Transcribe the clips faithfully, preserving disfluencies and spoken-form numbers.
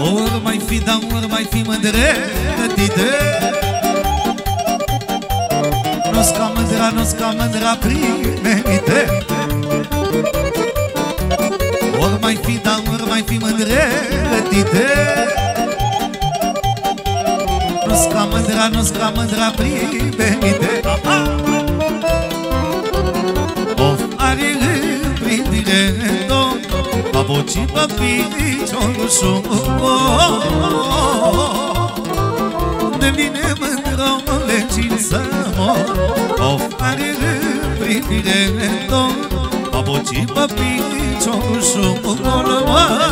Ori mai fi, dar ori mai fi mândrătite. Nu-s ca mândra, nu-s ca mândra primenite. Ori mai fi, dar ori mai fi mândrătite. Nu-s ca mândra, nu-s ca mândra primenite. Of are împrindire tot, a vocii pe piciorul șucor. De mine mândrole cine să mor. Of are împrindire tot, a vocii pe piciorul șucor.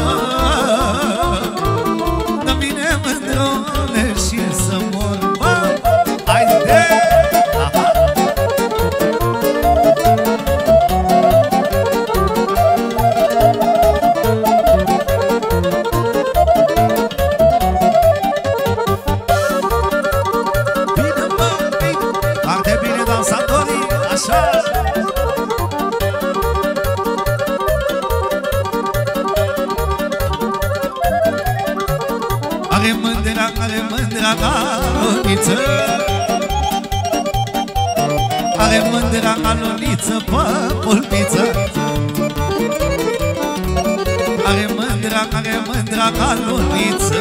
De mine mândrole și să mor. Haide! Are mândra, are mândra ca luniță. Are mândra ca luniță pe pulpiță. Are mândra, are mândra ca luniță.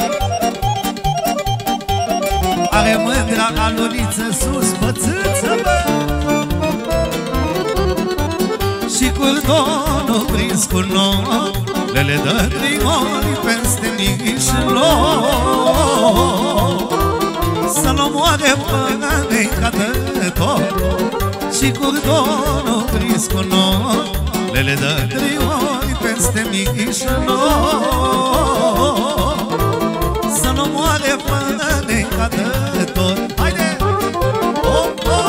Are mândra ca luniță sus pe țâță, bă. Și cordonul prins cu nor, le dă trei ori peste mișlor. Să-l omoare până necadă tot. Și cordonul prins cu nor, le dă trei ori peste mișlor. Să-l omoare până necadă tot. Haide! Oh, oh!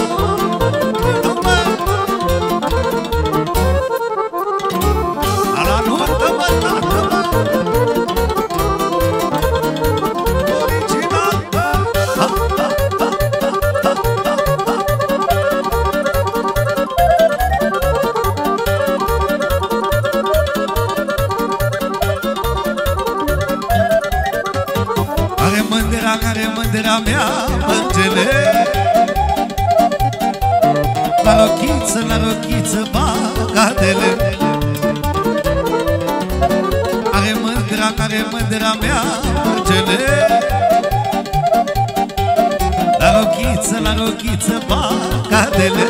Are mândra mea mângele. La rochiță, la rochiță bagatele. Are mândra, are mândra mea mângele. La rochiță, la rochiță bagatele.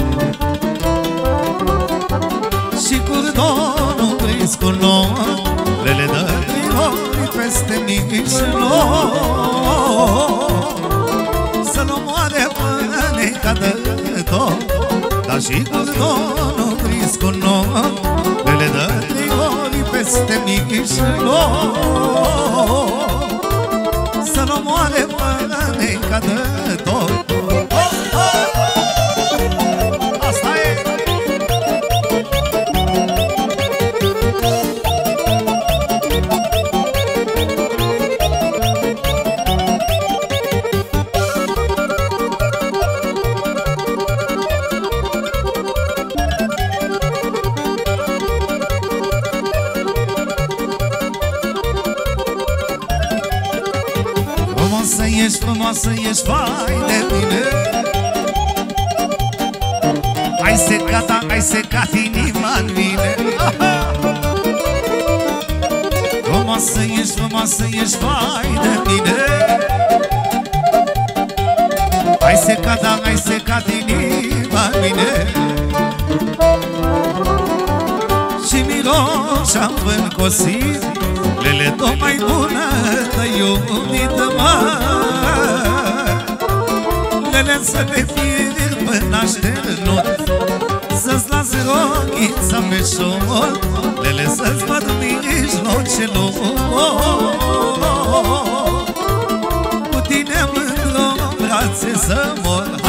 Și cordonul prins cu nor, le dă trei ori peste mișlor. Să-l omoare până necadă tot. Dar și cordonul prins cu nor, le dă trei ori peste mișlor. Să-l omoare până necadă tot. Asta e! Frumoasă ești, frumoasă ești, vai de mine. Ai secat, ai secat inima-n mine. Frumoasă ești, frumoasă ești, vai de mine. Ai secat, ai secat inima-n mine. Și miroși-am încosit, lele tot mai bună te iubită, mă. Lele să te fie până așternut, să-ți las rochița pe șor. Lele să-ți văd mijlocelor. Cu tine mândru în brațe să mor.